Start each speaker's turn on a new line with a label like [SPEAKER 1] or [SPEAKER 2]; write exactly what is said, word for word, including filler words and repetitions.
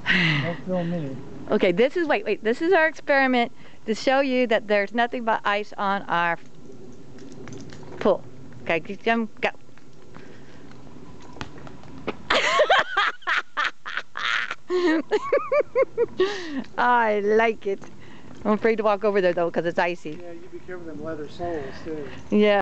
[SPEAKER 1] Don't film me.
[SPEAKER 2] Okay, this is, wait, wait, this is our experiment to show you that there's nothing but ice on our pool. Okay, Jim, go. I like it. I'm afraid to walk over there though because it's icy.
[SPEAKER 1] Yeah, you be careful with them leather soles too.
[SPEAKER 2] Yeah.